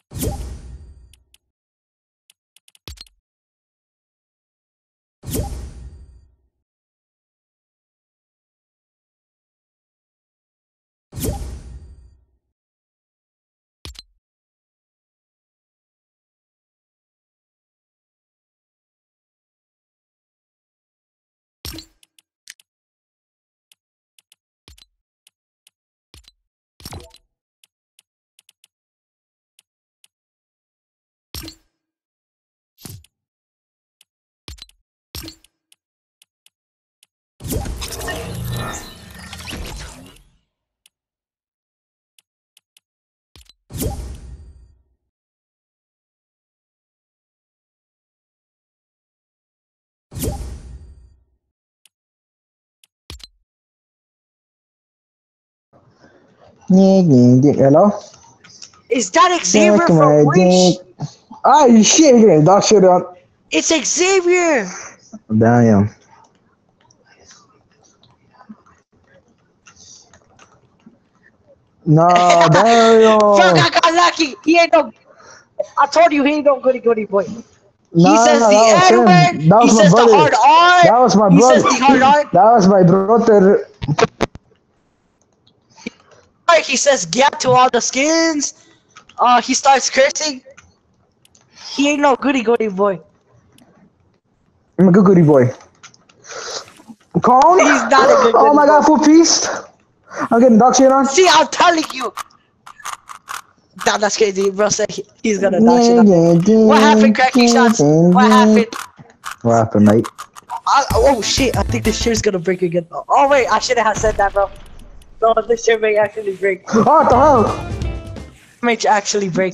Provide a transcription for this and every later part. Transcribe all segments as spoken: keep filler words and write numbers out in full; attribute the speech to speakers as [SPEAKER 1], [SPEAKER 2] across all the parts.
[SPEAKER 1] Hello?
[SPEAKER 2] Is that Xavier from Wish?
[SPEAKER 1] Ah, shit, you're getting dog shit on.
[SPEAKER 2] It's Xavier!
[SPEAKER 1] Damn. No, damn.
[SPEAKER 2] Fuck, I got lucky. He ain't no. I told you he ain't no goody goody boy.
[SPEAKER 1] No,
[SPEAKER 2] he says
[SPEAKER 1] no,
[SPEAKER 2] the N word. He says
[SPEAKER 1] brother.
[SPEAKER 2] the hard R.
[SPEAKER 1] That was my
[SPEAKER 2] he
[SPEAKER 1] brother.
[SPEAKER 2] He says the hard R.
[SPEAKER 1] That was my brother.
[SPEAKER 2] He says get to all the skins. Uh, he starts cursing. He ain't no goody goody boy.
[SPEAKER 1] I'm a good goody boy. Calm.
[SPEAKER 2] He's not a good goody
[SPEAKER 1] Oh my god, full piece. I'm getting dog shit on.
[SPEAKER 2] See, I'm telling you. Damn, that's crazy, bro. Said he, he's gonna dog shit on. What happened, Cracky Shots? What happened?
[SPEAKER 1] What happened, mate?
[SPEAKER 2] I, oh shit, I think this chair's gonna break again. Oh wait, I shouldn't have said that, bro. No, this chair may actually break.
[SPEAKER 1] Oh, what the hell?
[SPEAKER 2] May actually break.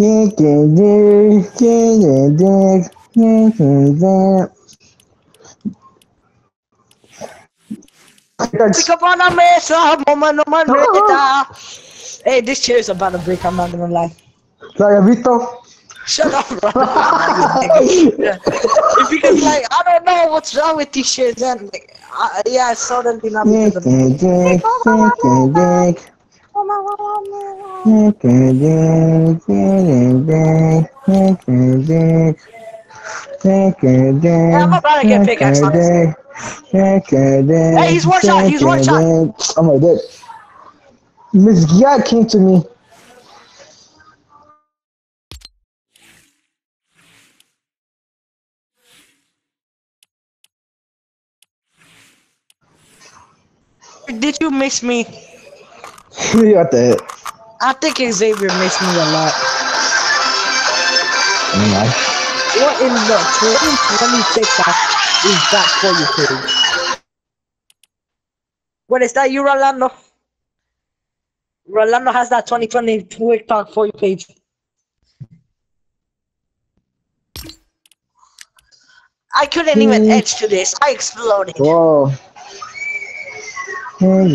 [SPEAKER 2] Hey, this chair is about to break, I'm not gonna lie.
[SPEAKER 1] Vito?
[SPEAKER 2] Shut up, bro. If you can, like, I don't know what's wrong with these chairs, then, like, uh, yeah, I saw them being up to them. Yeah, I'm about to get pickaxe on this. Hey, he's one shot, he's one shot.
[SPEAKER 1] Oh my god. Miss Gia came to me.
[SPEAKER 2] Did you miss me?
[SPEAKER 1] You got that.
[SPEAKER 2] I think Xavier missed me a lot.
[SPEAKER 1] Mm-hmm.
[SPEAKER 2] What in the twenty twenty TikTok is that for you, page? What is that, you, Rolando? Rolando has that twenty twenty TikTok for you page. I couldn't even edge to this. I exploded.
[SPEAKER 1] Whoa.
[SPEAKER 2] I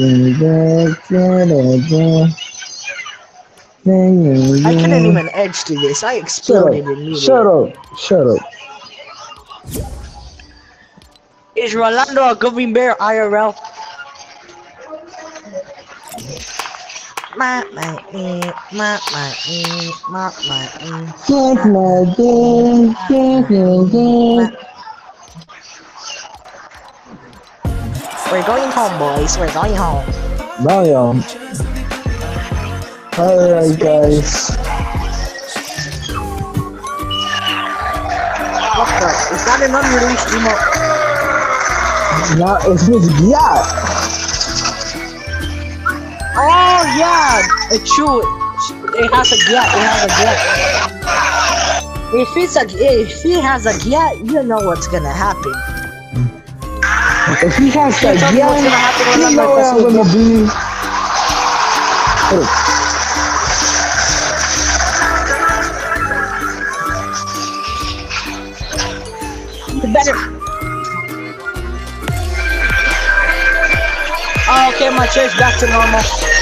[SPEAKER 2] couldn't even edge to this. I exploded immediately.
[SPEAKER 1] Shut up. Shut up.
[SPEAKER 2] Is Rolando a gummy bear I R L? My, my, my, my, my, my, my, We're going home, boys. We're going home.
[SPEAKER 1] Damn. Alright, guys.
[SPEAKER 2] What the? Is that an unreleased emote?
[SPEAKER 1] Nah, it's Miss Gia.
[SPEAKER 2] Oh, yeah. It's true. It has a Gia. It has a Gia. If it's a, if he has a Gia, you know what's gonna happen.
[SPEAKER 1] If he has a Gia, you know where I'm gonna be. Oh.
[SPEAKER 2] Better. Oh, okay, my chair's back to normal.